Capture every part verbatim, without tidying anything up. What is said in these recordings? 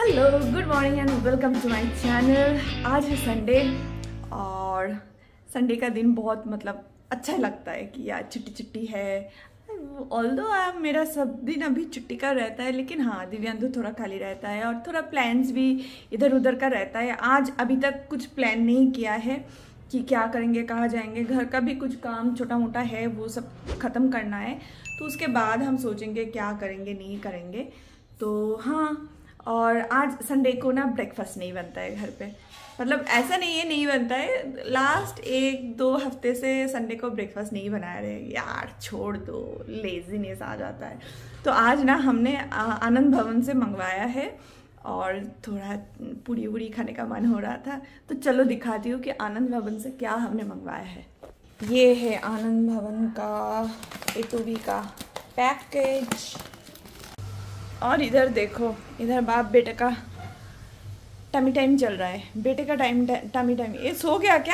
Hello, good morning and welcome to my channel. आज है Sunday और संडे का दिन बहुत मतलब अच्छा लगता है कि यार छुट्टी छुट्टी है। ऑल्दो मेरा सब दिन अभी छुट्टी का रहता है, लेकिन हाँ दिव्यांशु थोड़ा खाली रहता है और थोड़ा प्लान्स भी इधर उधर का रहता है। आज अभी तक कुछ प्लान नहीं किया है कि क्या करेंगे, कहाँ जाएंगे। घर का भी कुछ काम छोटा मोटा है, वो सब ख़त्म करना है, तो उसके बाद हम सोचेंगे क्या करेंगे नहीं करेंगे। तो हाँ, और आज संडे को ना ब्रेकफास्ट नहीं बनता है घर पे। मतलब ऐसा नहीं है नहीं बनता है, लास्ट एक दो हफ्ते से संडे को ब्रेकफास्ट नहीं बना रहे यार, छोड़ दो, लेजीनेस आ जाता है। तो आज ना हमने आनंद भवन से मंगवाया है और थोड़ा पूरी वूरी खाने का मन हो रहा था, तो चलो दिखाती हूँ कि आनंद भवन से क्या हमने मंगवाया है। ये है आनंद भवन का ए टू बी का पैकेज। और इधर देखो, इधर बाप बेटे का टमी टाइम चल रहा है। बेटे का टाइम टमी टाइम। ये सो गया क्या?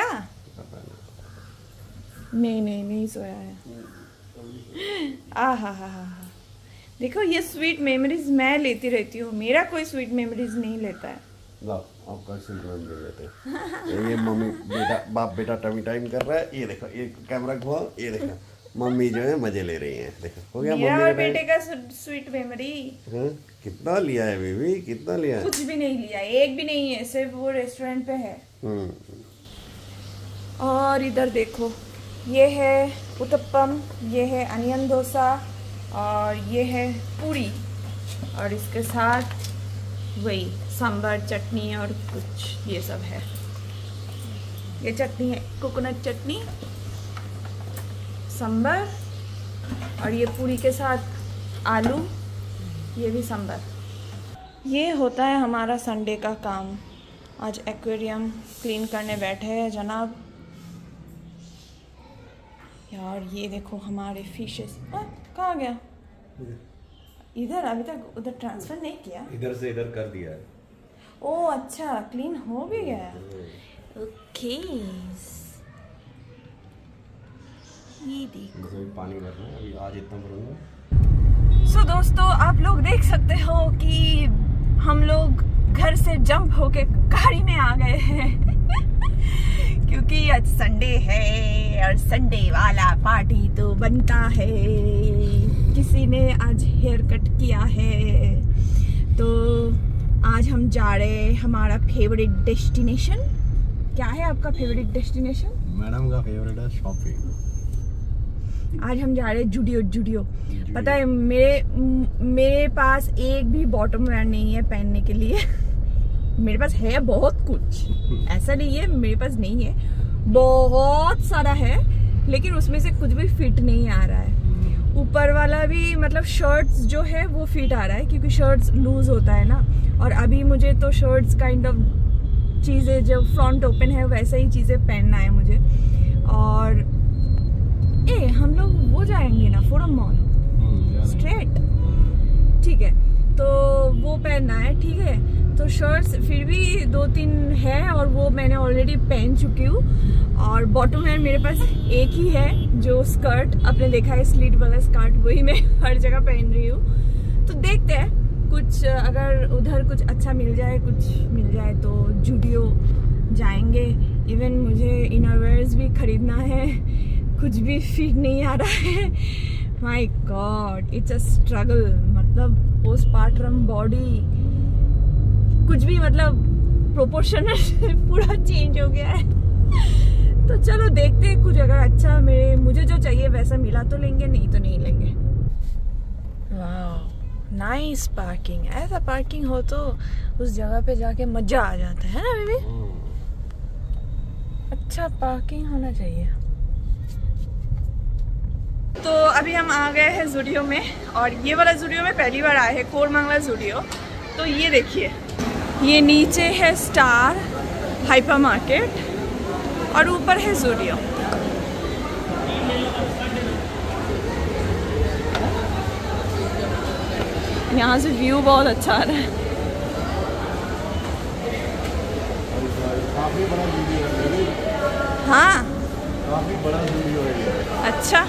नहीं नहीं नहीं सोया है। आ हा हा हा देखो, ये स्वीट मेमोरीज मैं लेती रहती हूँ, मेरा कोई स्वीट मेमोरीज नहीं लेता है। लो, आपका स्वीट मेमोरी लेते हैं। ये मम्मी बेटा बाप बेटा टमी टाइम कर रहा है। ये देखो, ये कैमरा घुमाओ, ये देखो मम्मी जो है मजे ले रही है। देखो हो गया मेरा मम्मी और बेटे का स्वीट मेमोरी। हाँ, कितना लिया है बेबी, कितना लिया है? कुछ भी नहीं लिया, एक भी नहीं है, सिर्फ वो रेस्टोरेंट पे है। और इधर देखो, ये है उत्तपम, ये है अनियन डोसा और ये है पूरी, और इसके साथ वही सांभर चटनी और कुछ ये सब है। ये चटनी है कोकोनट चटनी, सांभर, और ये पूरी के साथ आलू, ये भी सांभर। ये होता है हमारा संडे का काम। आज एक्वेरियम क्लीन करने बैठे हैं जनाब। यार ये देखो हमारे फिशेस। कहाँ गया? इधर अभी तक उधर ट्रांसफर नहीं किया, इधर से इधर कर दिया है। ओ अच्छा, क्लीन हो भी गया। ओके, ये देखो पानी भरना है अभी, आज इतना भरूंगा। सो so, दोस्तों आप लोग देख सकते हो कि हम लोग घर से जंप होके गाड़ी में आ गए हैं क्योंकि आज संडे है और संडे वाला पार्टी तो बनता है। किसी ने आज हेयर कट किया है, तो आज हम जा रहे हैं हमारा फेवरेट डेस्टिनेशन। क्या है आपका फेवरेट डेस्टिनेशन? मैडम का फेवरेट है शॉपिंग। आज हम जा रहे हैं जूडियो। जूडियो पता है, मेरे मेरे पास एक भी बॉटम वेयर नहीं है पहनने के लिए मेरे पास है बहुत कुछ, ऐसा नहीं है मेरे पास नहीं है, बहुत सारा है, लेकिन उसमें से कुछ भी फिट नहीं आ रहा है। ऊपर वाला भी मतलब शर्ट्स जो है वो फिट आ रहा है, क्योंकि शर्ट्स लूज होता है ना, और अभी मुझे तो शर्ट्स काइंड ऑफ चीजें जो फ्रंट ओपन है वैसा ही चीजें पहनना है मुझे। और ए हम लोग वो जाएंगे ना फोरम मॉल स्ट्रेट, ठीक है, तो वो पहनना है, ठीक है। तो शर्ट्स फिर भी दो तीन है और वो मैंने ऑलरेडी पहन चुकी हूँ, और बॉटम वेयर मेरे पास एक ही है, जो स्कर्ट आपने देखा है स्लीट वाला स्कर्ट, वही मैं हर जगह पहन रही हूँ। तो देखते हैं, कुछ अगर उधर कुछ अच्छा मिल जाए, कुछ मिल जाए तो जूडियो जाएंगे। इवन मुझे इनरवेयर्स भी खरीदना है, कुछ भी फिट नहीं आ रहा है। My god, it's a struggle. मतलब पोस्टपार्टम बॉडी कुछ भी मतलब प्रोपोर्शनल पूरा चेंज हो गया है। तो चलो देखते हैं, कुछ अगर अच्छा मेरे मुझे जो चाहिए वैसा मिला तो लेंगे, नहीं तो नहीं लेंगे। वाह, नाइस पार्किंग। ऐसा पार्किंग हो तो उस जगह पे जाके मजा आ जाता है ना बेबी। अच्छा पार्किंग होना चाहिए। तो अभी हम आ गए हैं जूडियो में, और ये वाला जूडियो में पहली बार आए हैं, कोरमंगला जूडियो। तो ये देखिए, ये नीचे है स्टार हाइपर मार्केट और ऊपर है जूडियो। यहाँ से व्यू बहुत अच्छा आ रहा है। काफी बड़ा जूडियो है। हाँ काफी बड़ा जूडियो है। अच्छा,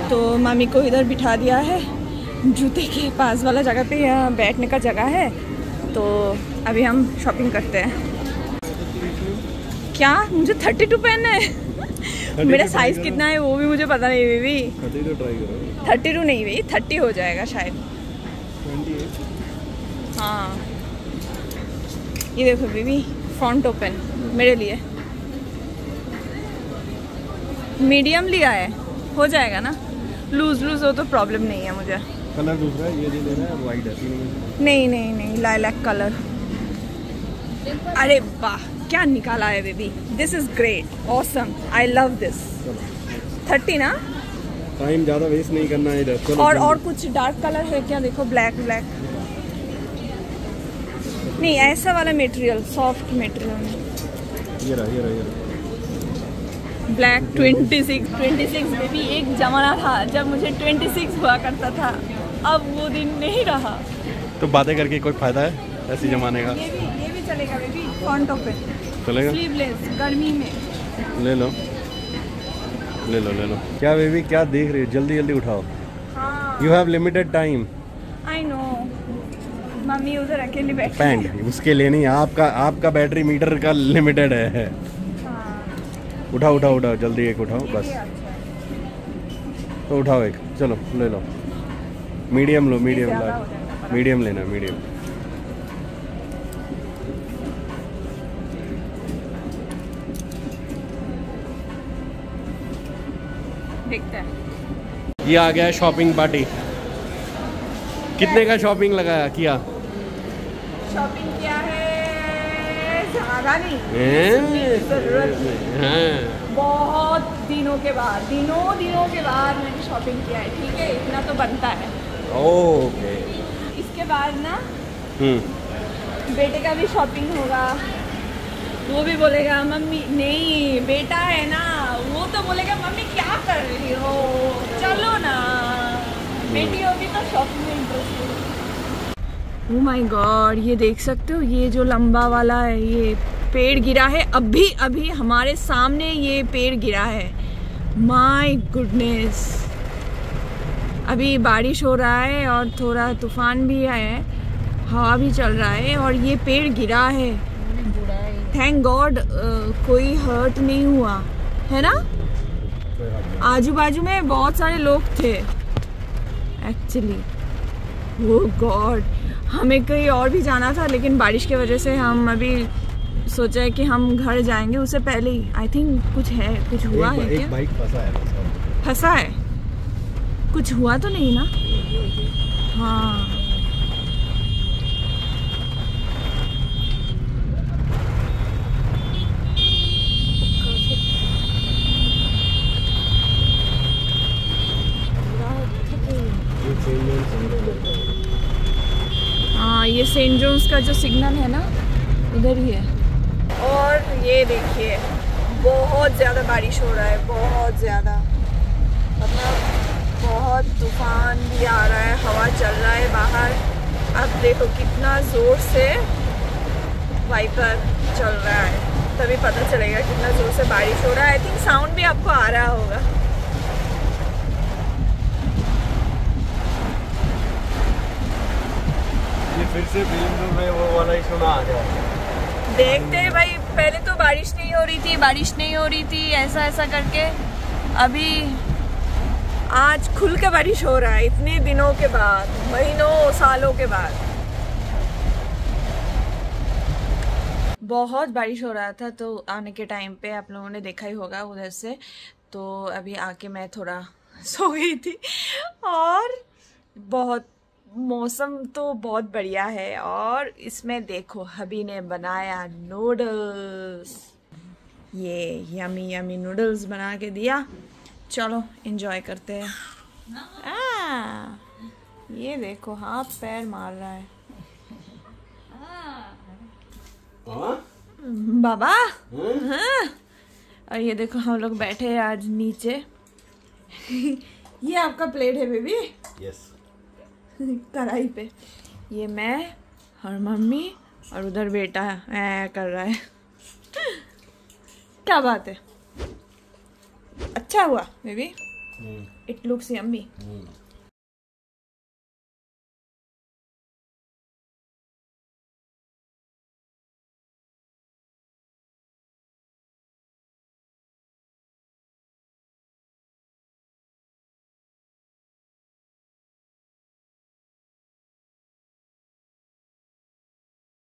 तो मामी को इधर बिठा दिया है जूते के पास वाला जगह पे, यहाँ बैठने का जगह है। तो अभी हम शॉपिंग करते हैं। क्या मुझे थर्टी टू पहनना है? मेरा साइज कितना है वो भी मुझे पता नहीं बेबी। थर्टी टू ट्राई करो। थर्टी टू नहीं भाई, थर्टी हो जाएगा शायद। हाँ ये देखो बेबी, फ्रंट ओपन मेरे लिए। मीडियम लिया है, हो जाएगा ना? लूज लूज हो तो प्रॉब्लम नहीं है मुझे। कलर दूसरा है, ये जो लेना है वाइट है। नहीं नहीं नहीं, लाइलैक कलर। अरे वाह क्या निकाला है baby, this is great, awesome, I love this. Thirty ना? टाइम ज़्यादा वेस्ट नहीं करना है इधर। और और कुछ डार्क कलर है क्या? देखो ब्लैक ब्लैक नहीं, ऐसा वाला मटेरियल, सॉफ्ट मटेरियल। ये रहा ये रहा ये रहा black. Twenty six twenty six baby, एक जमाना था जब मुझे ट्वेंटी सिक्स हुआ करता था, अब वो दिन नहीं रहा। तो बातें करके कोई फायदा है ऐसे जमाने का? ये भी ये भी चलेगा बेबी, फ्रंट ओपन चलेगा, स्लीवलेस, गर्मी में। ले लो ले लो ले लो। क्या बेबी क्या देख रही हो? जल्दी जल्दी उठाओ। हाँ you have limited time. I know, mummy उधर अकेली बैठी पैंट उसके लिए नहीं, आपका आपका बैटरी मीटर का लिमिटेड है। हाँ। उठाओ उठाओ उठाओ जल्दी, एक उठाओ बस। तो उठाओ एक, चलो ले लो। मीडियम लो, मीडियम ला, मीडियम लेना, मीडियम। देखते हैं। ये आ गया शॉपिंग पार्टी। कितने का शॉपिंग लगाया किया? शॉपिंग किया है ज़्यादा नहीं, हाँ। बहुत दिनों के बाद, दिनों दिनों के बाद मैंने शॉपिंग किया है, ठीक है? इतना तो बनता है। ओके। इसके बाद ना हम्म बेटे का भी शॉपिंग होगा। वो भी बोलेगा मम्मी, नहीं बेटा है ना, वो तो बोलेगा मम्मी क्या कर रही हो, चलो ना। बेटी होगी तो शॉपिंग में इंटरेस्ट। ओह माय गॉड, ये देख सकते हो, ये जो लंबा वाला है, ये पेड़ गिरा है अभी अभी हमारे सामने, ये पेड़ गिरा है। माय गुडनेस, अभी बारिश हो रहा है और थोड़ा तूफान भी है, हवा भी चल रहा है और ये पेड़ गिरा है। थैंक गॉड कोई हर्ट नहीं हुआ है ना। आजू बाजू में बहुत सारे लोग थे एक्चुअली। ओह गॉड, हमें कहीं और भी जाना था लेकिन बारिश की वजह से हम अभी सोचा है कि हम घर जाएंगे, उससे पहले ही आई थिंक कुछ है, कुछ हुआ है क्या? बाइक फंसा है। फंसा है? कुछ हुआ तो नहीं ना? हाँ हाँ, ये सेंट जोन्स का जो सिग्नल है ना, उधर ही है। और ये देखिए बहुत ज़्यादा बारिश हो रहा है, बहुत ज़्यादा, मतलब बहुत तूफान भी आ रहा है, हवा चल रहा है बाहर। अब देखो कितना ज़ोर से वाइपर चल रहा है, तभी पता चलेगा कितना ज़ोर से बारिश हो रहा है। आई थिंक साउंड भी आपको आ रहा होगा। ये फिर से फिल्म में वो वाला ही सुना आ गया। देखते हैं भाई, पहले तो बारिश नहीं हो रही थी, बारिश नहीं हो रही थी, ऐसा ऐसा करके अभी आज खुल के बारिश हो रहा है, इतने दिनों के बाद, महीनों सालों के बाद। बहुत बारिश हो रहा था, तो आने के टाइम पे आप लोगों ने देखा ही होगा उधर से। तो अभी आके मैं थोड़ा सो गई थी और बहुत मौसम तो बहुत बढ़िया है। और इसमें देखो हबी ने बनाया नूडल्स, ये यमी यमी नूडल्स बना के दिया। चलो एंजॉय करते हैं। आ, ये देखो हाथ पैर मार रहा है बाबा। हाँ। और ये देखो हम लोग बैठे हैं आज नीचे। ये आपका प्लेट है बेबी? यस। कढ़ाई पे ये मैं और मम्मी, और उधर बेटा है कर रहा है। क्या बात है, अच्छा हुआ बेबी? It looks yummy.